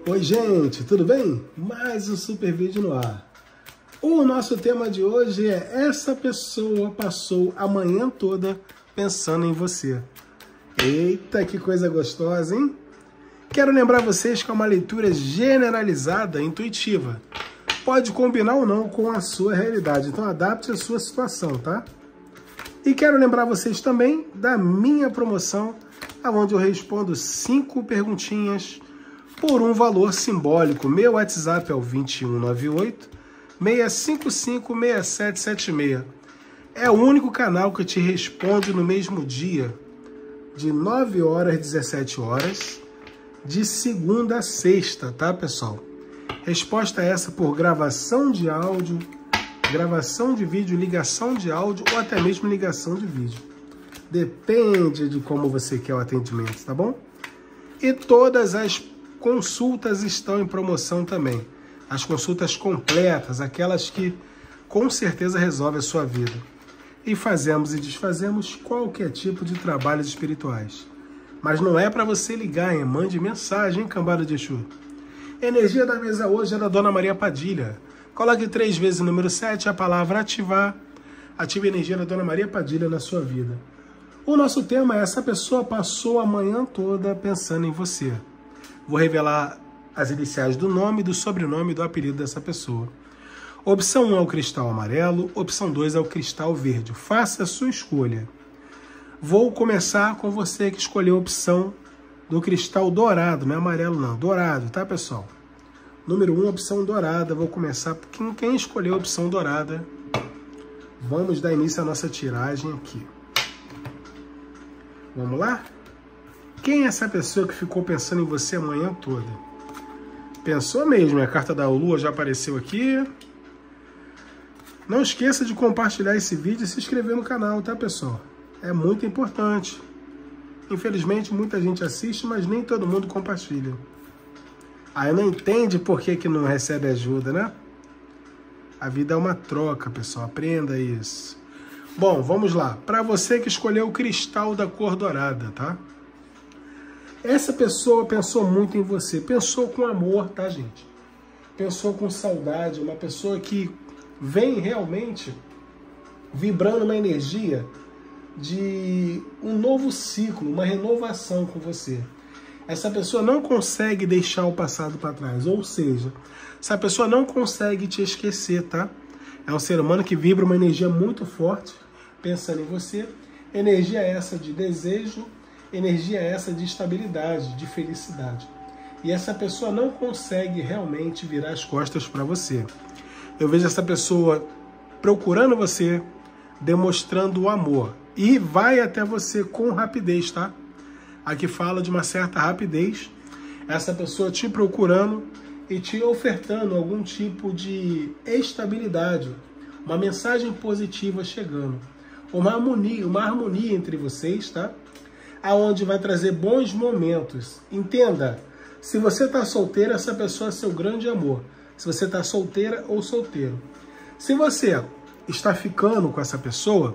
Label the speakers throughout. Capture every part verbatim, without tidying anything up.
Speaker 1: Oi gente, tudo bem? Mais um super vídeo no ar. O nosso tema de hoje é: essa pessoa passou a manhã toda pensando em você. Eita, que coisa gostosa, hein? Quero lembrar vocês que é uma leitura generalizada, intuitiva. Pode combinar ou não com a sua realidade, então adapte a sua situação, tá? E quero lembrar vocês também da minha promoção, onde eu respondo cinco perguntinhas por um valor simbólico. Meu WhatsApp é o dois um nove oito, seis cinco cinco, seis sete sete seis. É o único canal que te responde no mesmo dia, de nove horas às dezessete horas, de segunda a sexta, tá, pessoal? Resposta essa por gravação de áudio, gravação de vídeo, ligação de áudio ou até mesmo ligação de vídeo. Depende de como você quer o atendimento, tá bom? E todas as consultas estão em promoção também. As consultas completas, aquelas que com certeza resolvem a sua vida. E fazemos e desfazemos qualquer tipo de trabalhos espirituais. Mas não é para você ligar, hein? Mande mensagem, hein, cambada de Exu. Energia da mesa hoje é da Dona Maria Padilha. Coloque três vezes o número sete, a palavra ativar. Ative a energia da Dona Maria Padilha na sua vida. O nosso tema é: essa pessoa passou a manhã toda pensando em você. Vou revelar as iniciais do nome, do sobrenome e do apelido dessa pessoa. Opção um é o cristal amarelo, opção dois é o cristal verde. Faça a sua escolha. Vou começar com você que escolheu a opção do cristal dourado, não é amarelo não, dourado, tá, pessoal? Número um, opção dourada. Vou começar por quem, quem escolheu a opção dourada. Vamos dar início à nossa tiragem aqui. Vamos lá? Quem é essa pessoa que ficou pensando em você a manhã toda? Pensou mesmo, a carta da Lua já apareceu aqui. Não esqueça de compartilhar esse vídeo e se inscrever no canal, tá, pessoal? É muito importante. Infelizmente, muita gente assiste, mas nem todo mundo compartilha. Aí não entende por que que não recebe ajuda, né? A vida é uma troca, pessoal. Aprenda isso. Bom, vamos lá. Para você que escolheu o cristal da cor dourada, tá? Essa pessoa pensou muito em você. Pensou com amor, tá, gente? Pensou com saudade. Uma pessoa que vem realmente vibrando uma energia de um novo ciclo, uma renovação com você. Essa pessoa não consegue deixar o passado para trás. Ou seja, essa pessoa não consegue te esquecer, tá? É um ser humano que vibra uma energia muito forte, pensando em você. Energia essa de desejo, energia essa de estabilidade, de felicidade. E essa pessoa não consegue realmente virar as costas para você. Eu vejo essa pessoa procurando você, demonstrando o amor. E vai até você com rapidez, tá? Aqui fala de uma certa rapidez. Essa pessoa te procurando e te ofertando algum tipo de estabilidade. Uma mensagem positiva chegando. Uma harmonia, uma harmonia entre vocês, tá? Aonde vai trazer bons momentos. Entenda, se você está solteiro, essa pessoa é seu grande amor. Se você está solteira ou solteiro. Se você está ficando com essa pessoa,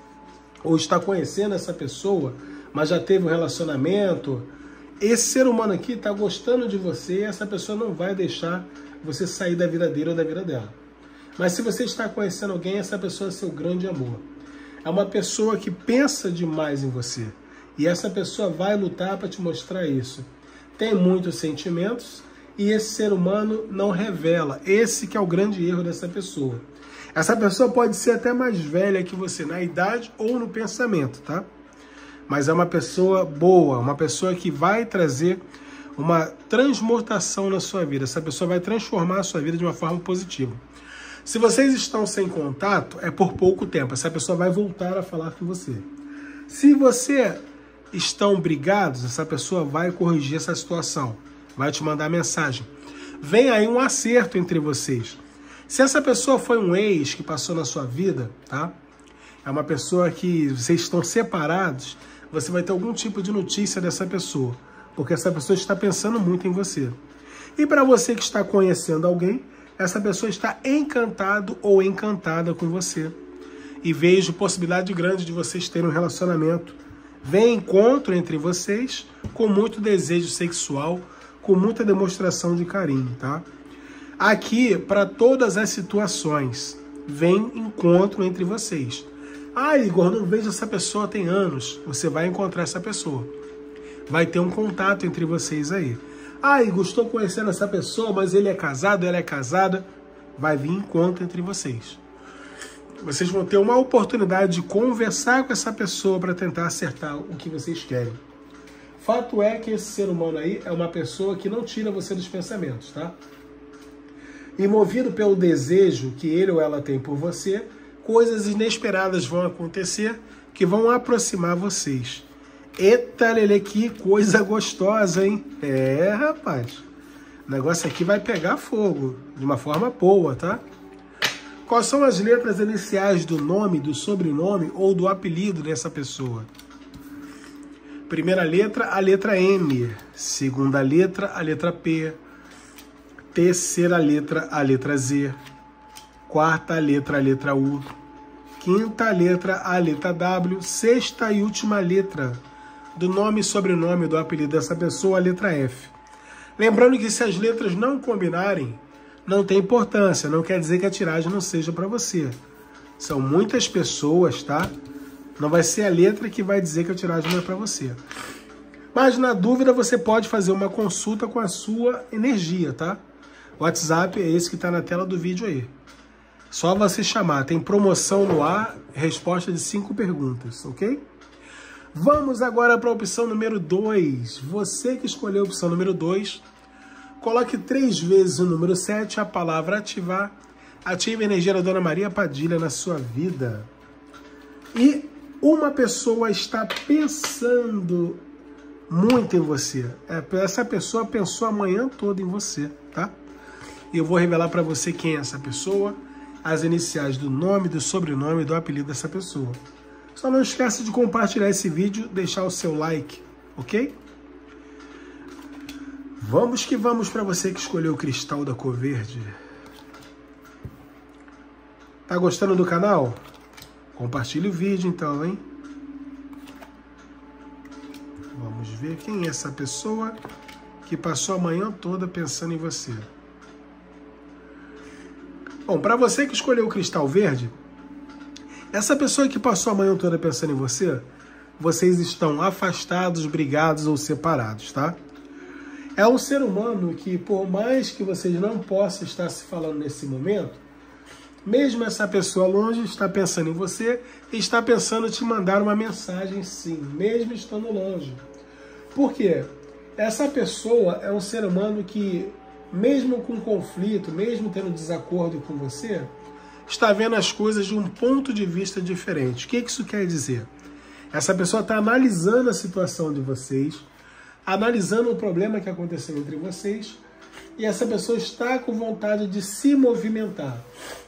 Speaker 1: ou está conhecendo essa pessoa, mas já teve um relacionamento, esse ser humano aqui está gostando de você e essa pessoa não vai deixar você sair da vida dele ou da vida dela. Mas se você está conhecendo alguém, essa pessoa é seu grande amor. É uma pessoa que pensa demais em você. E essa pessoa vai lutar para te mostrar isso. Tem muitos sentimentos e esse ser humano não revela. Esse que é o grande erro dessa pessoa. Essa pessoa pode ser até mais velha que você na idade ou no pensamento, tá? Mas é uma pessoa boa, uma pessoa que vai trazer uma transmutação na sua vida. Essa pessoa vai transformar a sua vida de uma forma positiva. Se vocês estão sem contato, é por pouco tempo. Essa pessoa vai voltar a falar com você. Se você estão brigados, essa pessoa vai corrigir essa situação. Vai te mandar mensagem. Vem aí um acerto entre vocês. Se essa pessoa foi um ex que passou na sua vida, tá? É uma pessoa que vocês estão separados, você vai ter algum tipo de notícia dessa pessoa. Porque essa pessoa está pensando muito em você. E para você que está conhecendo alguém, essa pessoa está encantado ou encantada com você. E vejo possibilidade grande de vocês terem um relacionamento. Vem encontro entre vocês com muito desejo sexual, com muita demonstração de carinho, tá? Aqui, para todas as situações, vem encontro entre vocês. Ah, Igor, não vejo essa pessoa tem anos. Você vai encontrar essa pessoa. Vai ter um contato entre vocês aí. Ah, Igor, estou conhecendo essa pessoa, mas ele é casado, ela é casada. Vai vir encontro entre vocês. Vocês vão ter uma oportunidade de conversar com essa pessoa para tentar acertar o que vocês querem. Fato é que esse ser humano aí é uma pessoa que não tira você dos pensamentos, tá? E movido pelo desejo que ele ou ela tem por você, coisas inesperadas vão acontecer que vão aproximar vocês. Eita, Lelê, que coisa gostosa, hein? É, rapaz. O negócio aqui vai pegar fogo de uma forma boa, tá? Quais são as letras iniciais do nome, do sobrenome ou do apelido dessa pessoa? Primeira letra, a letra M. Segunda letra, a letra P. Terceira letra, a letra Z. Quarta letra, a letra U. Quinta letra, a letra W. Sexta e última letra do nome e sobrenome do apelido dessa pessoa, a letra F. Lembrando que se as letras não combinarem, não tem importância. Não quer dizer que a tiragem não seja para você. São muitas pessoas, tá? Não vai ser a letra que vai dizer que a tiragem não é para você. Mas na dúvida você pode fazer uma consulta com a sua energia, tá? O WhatsApp é esse que está na tela do vídeo aí. Só você chamar. Tem promoção no ar, resposta de cinco perguntas, ok? Vamos agora para a opção número dois. Você que escolheu a opção número dois, coloque três vezes o número sete, a palavra ativar. Ative a energia da Dona Maria Padilha na sua vida. E uma pessoa está pensando muito em você. Essa pessoa pensou a manhã toda em você, tá? E eu vou revelar para você quem é essa pessoa, as iniciais do nome, do sobrenome e do apelido dessa pessoa. Só não esqueça de compartilhar esse vídeo, deixar o seu like, ok? Vamos que vamos para você que escolheu o cristal da cor verde. Tá gostando do canal? Compartilhe o vídeo então, hein? Vamos ver quem é essa pessoa que passou a manhã toda pensando em você. Bom, para você que escolheu o cristal verde, essa pessoa que passou a manhã toda pensando em você, vocês estão afastados, brigados ou separados, tá? É um ser humano que, por mais que vocês não possam estar se falando nesse momento, mesmo essa pessoa longe está pensando em você e está pensando em te mandar uma mensagem sim, mesmo estando longe. Por quê? Essa pessoa é um ser humano que, mesmo com conflito, mesmo tendo desacordo com você, está vendo as coisas de um ponto de vista diferente. O que isso quer dizer? Essa pessoa está analisando a situação de vocês, analisando o problema que aconteceu entre vocês, e essa pessoa está com vontade de se movimentar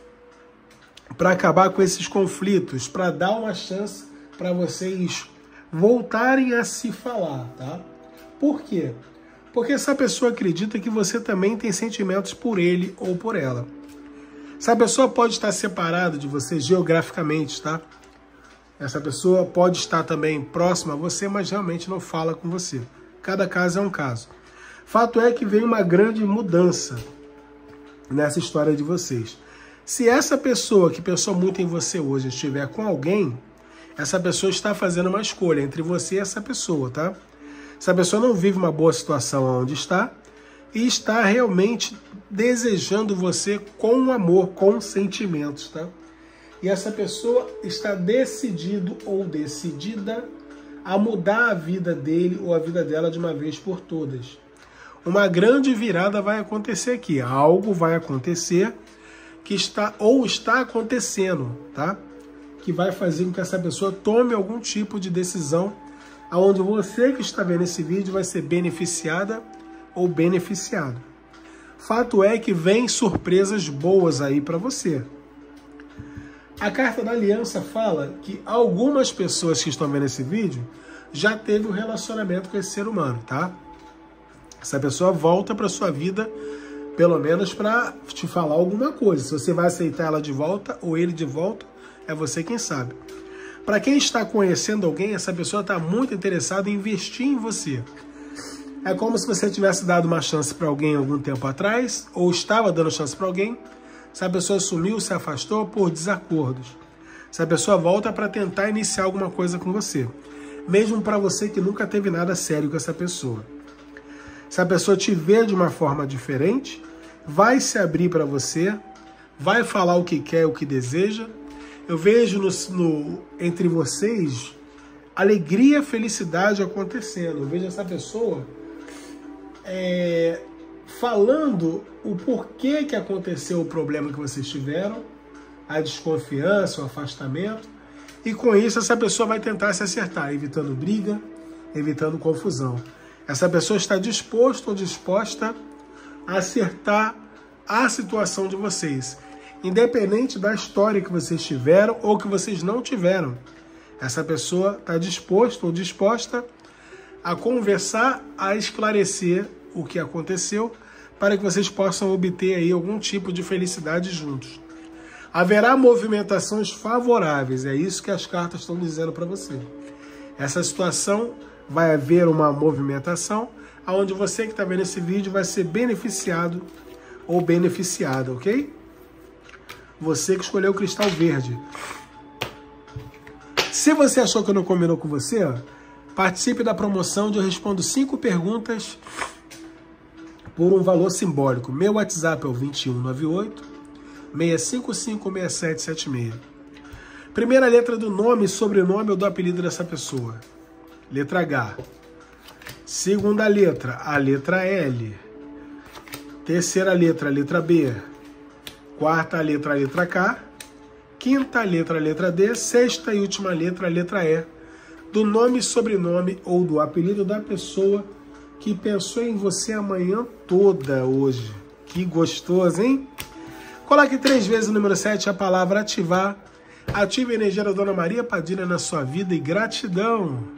Speaker 1: para acabar com esses conflitos, para dar uma chance para vocês voltarem a se falar, tá? Por quê? Porque essa pessoa acredita que você também tem sentimentos por ele ou por ela. Essa pessoa pode estar separada de você geograficamente, tá? Essa pessoa pode estar também próxima a você, mas realmente não fala com você. Cada caso é um caso. Fato é que vem uma grande mudança nessa história de vocês. Se essa pessoa que pensou muito em você hoje estiver com alguém, essa pessoa está fazendo uma escolha entre você e essa pessoa, tá? Essa pessoa não vive uma boa situação onde está e está realmente desejando você com amor, com sentimentos, tá? E essa pessoa está decidido ou decidida a mudar a vida dele ou a vida dela de uma vez por todas. Uma grande virada vai acontecer aqui, algo vai acontecer que está ou está acontecendo, tá? Que vai fazer com que essa pessoa tome algum tipo de decisão, aonde você que está vendo esse vídeo vai ser beneficiada ou beneficiado. Fato é que vem surpresas boas aí para você. A carta da aliança fala que algumas pessoas que estão vendo esse vídeo já teve um relacionamento com esse ser humano, tá? Essa pessoa volta para sua vida, pelo menos para te falar alguma coisa. Se você vai aceitar ela de volta ou ele de volta, é você quem sabe. Para quem está conhecendo alguém, essa pessoa está muito interessada em investir em você. É como se você tivesse dado uma chance para alguém algum tempo atrás, ou estava dando chance para alguém, essa pessoa sumiu, se afastou por desacordos. Essa pessoa volta para tentar iniciar alguma coisa com você, mesmo para você que nunca teve nada sério com essa pessoa. Se a pessoa te vê de uma forma diferente, vai se abrir para você, vai falar o que quer, o que deseja. Eu vejo no, no, entre vocês alegria, felicidade acontecendo. Eu vejo essa pessoa é, falando o porquê que aconteceu o problema que vocês tiveram, a desconfiança, o afastamento, e com isso essa pessoa vai tentar se acertar, evitando briga, evitando confusão. Essa pessoa está disposta ou disposta a acertar a situação de vocês, independente da história que vocês tiveram ou que vocês não tiveram. Essa pessoa está disposta ou disposta a conversar, a esclarecer o que aconteceu, para que vocês possam obter aí algum tipo de felicidade juntos. Haverá movimentações favoráveis, é isso que as cartas estão dizendo para você. Essa situação vai haver uma movimentação onde você que está vendo esse vídeo vai ser beneficiado ou beneficiada, ok? Você que escolheu o cristal verde. Se você achou que eu não combinou com você, ó, participe da promoção onde eu respondo cinco perguntas por um valor simbólico. Meu WhatsApp é o dois um nove oito, seis cinco cinco, seis sete sete seis. Primeira letra do nome, sobrenome ou do apelido dessa pessoa. Letra H. Segunda letra, a letra L. Terceira letra, a letra B. Quarta letra, a letra K. Quinta letra, a letra D. Sexta e última letra, a letra E. Do nome, sobrenome ou do apelido da pessoa que pensou em você a manhã toda hoje. Que gostoso, hein? Coloque três vezes o número sete, a palavra ativar. Ative a energia da Dona Maria Padilha na sua vida e gratidão.